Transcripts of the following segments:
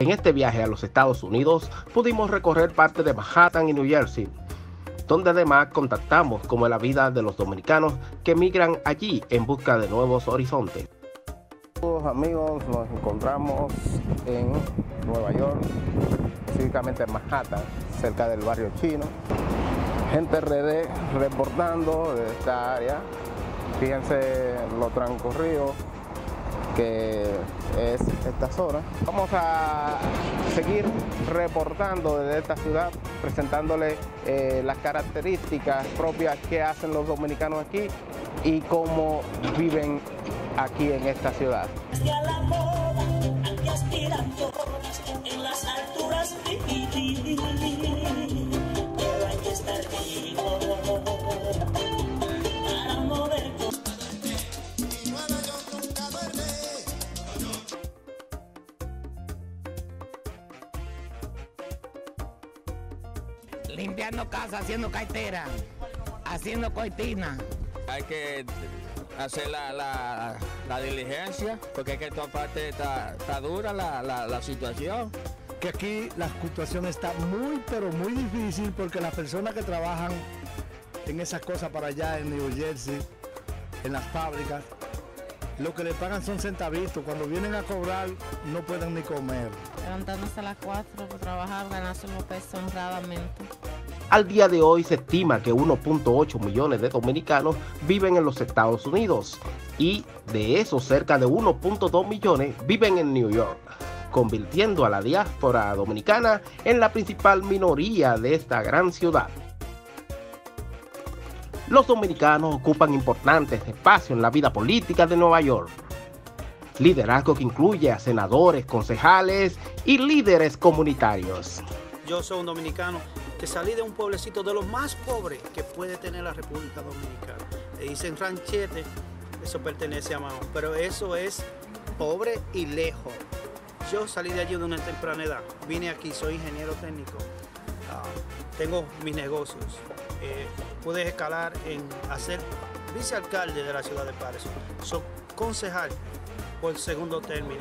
En este viaje a los Estados Unidos pudimos recorrer parte de Manhattan y New Jersey, donde además contactamos cómo es la vida de los dominicanos que migran allí en busca de nuevos horizontes. Amigos, nos encontramos en Nueva York, específicamente en Manhattan, cerca del barrio chino. Gente reportando de esta área. Fíjense lo transcurrido que es esta zona. Vamos a seguir reportando desde esta ciudad, presentándole las características propias que hacen los dominicanos aquí y cómo viven aquí en esta ciudad. Hacia la moda, aquí aspiran todas en las alturas vivir, pero hay que estar vivo para mover. Limpiando casa, haciendo cartera, haciendo cortina. Hay que hacer la diligencia, porque es que en toda parte está dura la situación. Que aquí la situación está muy, pero muy difícil, porque las personas que trabajan en esas cosas para allá en New Jersey, en las fábricas, lo que le pagan son centavitos. Cuando vienen a cobrar no pueden ni comer. Levantándose a las 4 para trabajar, ganarse unos pesos honradamente. Al día de hoy se estima que 1.8 millones de dominicanos viven en los Estados Unidos y de esos cerca de 1.2 millones viven en New York, convirtiendo a la diáspora dominicana en la principal minoría de esta gran ciudad. Los dominicanos ocupan importantes espacios en la vida política de Nueva York. Liderazgo que incluye a senadores, concejales y líderes comunitarios. Yo soy un dominicano que salí de un pueblecito de los más pobres que puede tener la República Dominicana. Le dicen ranchete, eso pertenece a Mahón, pero eso es pobre y lejos. Yo salí de allí de una temprana edad, vine aquí, soy ingeniero técnico, tengo mis negocios. Pude escalar en hacer vicealcalde de la ciudad de Patterson, soy concejal por el segundo término.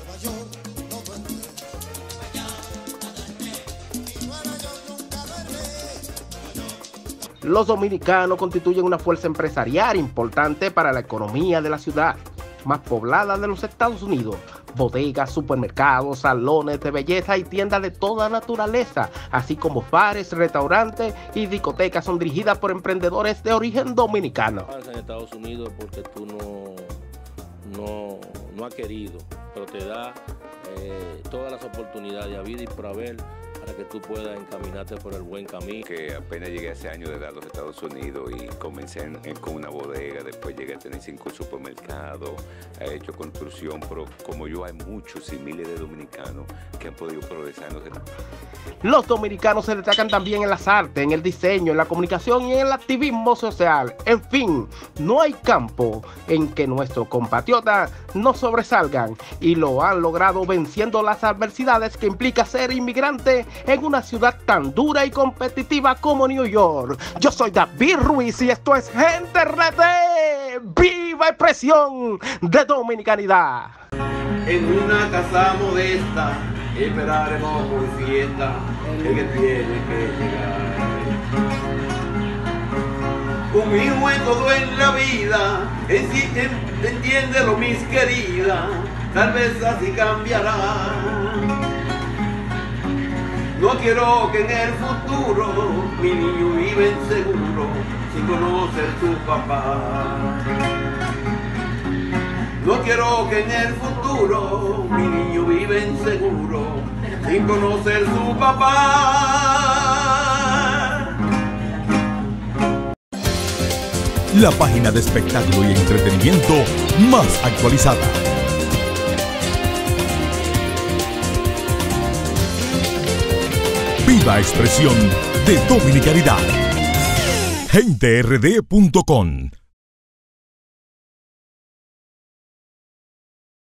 Los dominicanos constituyen una fuerza empresarial importante para la economía de la ciudad más poblada de los Estados Unidos. Bodegas, supermercados, salones de belleza y tiendas de toda naturaleza, así como bares, restaurantes y discotecas son dirigidas por emprendedores de origen dominicano. En Estados Unidos porque tú no has querido, pero te da todas las oportunidades a vida y por haber para que tú puedas encaminarte por el buen camino. Que apenas llegué hace años de edad a los Estados Unidos y comencé con una bodega, después llegué a tener 5 supermercados, he hecho construcción, pero como yo hay muchos y miles de dominicanos que han podido progresar en los Estados Unidos. Los dominicanos se destacan también en las artes, en el diseño, en la comunicación y en el activismo social. En fin, no hay campo en que nuestros compatriotas no sobresalgan y lo han logrado venciendo las adversidades que implica ser inmigrante en una ciudad tan dura y competitiva como New York. Yo soy David Ruiz y esto es Gente RD, viva expresión de dominicanidad. En una casa modesta esperaremos por fiesta el que tiene que llegar. Un hijo en todo en la vida, entiéndelo mis queridas, tal vez así cambiará. No quiero que en el futuro mi niño viva inseguro sin conocer su papá. No quiero que en el futuro mi niño viva inseguro sin conocer su papá. La página de espectáculo y entretenimiento más actualizada. Viva expresión de dominicanidad. GenteRD.com